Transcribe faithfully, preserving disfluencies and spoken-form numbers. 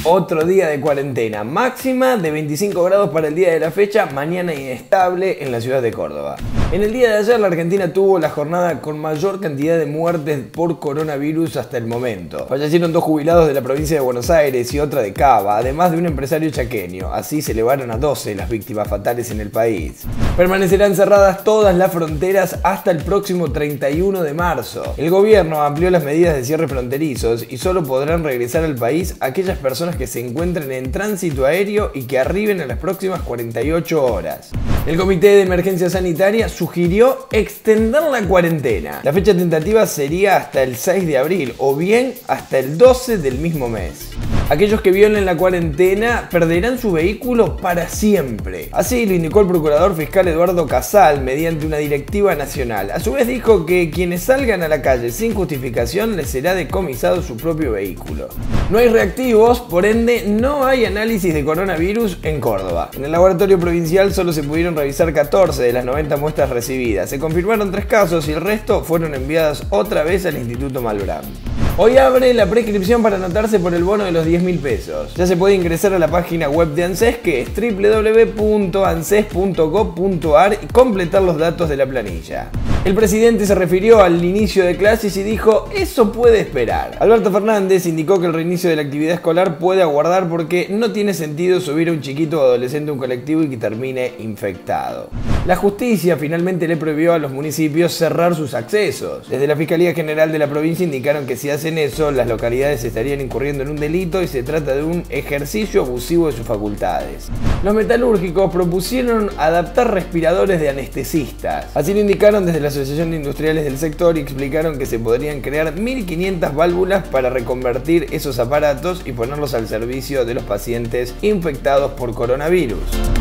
Otro día de cuarentena, máxima de veinticinco grados para el día de la fecha, mañana inestable en la ciudad de Córdoba. En el día de ayer la Argentina tuvo la jornada con mayor cantidad de muertes por coronavirus hasta el momento. Fallecieron dos jubilados de la provincia de Buenos Aires y otra de Cava, además de un empresario chaqueño. Así se elevaron a doce las víctimas fatales en el país. Permanecerán cerradas todas las fronteras hasta el próximo treinta y uno de marzo. El gobierno amplió las medidas de cierre fronterizos y solo podrán regresar al país aquellas personas que se encuentren en tránsito aéreo y que arriben en las próximas cuarenta y ocho horas. El Comité de Emergencia Sanitaria sugirió extender la cuarentena. La fecha tentativa sería hasta el seis de abril o bien hasta el doce del mismo mes. Aquellos que violen la cuarentena perderán su vehículo para siempre. Así lo indicó el procurador fiscal Eduardo Casal mediante una directiva nacional. A su vez dijo que quienes salgan a la calle sin justificación les será decomisado su propio vehículo. No hay reactivos, por ende no hay análisis de coronavirus en Córdoba. En el laboratorio provincial solo se pudieron revisar catorce de las noventa muestras recibidas. Se confirmaron tres casos y el resto fueron enviadas otra vez al Instituto Malbrán. Hoy abre la prescripción para anotarse por el bono de los diez mil pesos. Ya se puede ingresar a la página web de ANSES, que es doble u doble u doble u punto anses punto gob punto ar, y completar los datos de la planilla. El presidente se refirió al inicio de clases y dijo: eso puede esperar. Alberto Fernández indicó que el reinicio de la actividad escolar puede aguardar porque no tiene sentido subir a un chiquito o adolescente a un colectivo y que termine infectado. La justicia finalmente le prohibió a los municipios cerrar sus accesos. Desde la Fiscalía General de la provincia indicaron que si hacen eso, las localidades estarían incurriendo en un delito y se trata de un ejercicio abusivo de sus facultades. Los metalúrgicos propusieron adaptar respiradores de anestesistas. Así lo indicaron desde la Asociación de Industriales del sector y explicaron que se podrían crear mil quinientas válvulas para reconvertir esos aparatos y ponerlos al servicio de los pacientes infectados por coronavirus.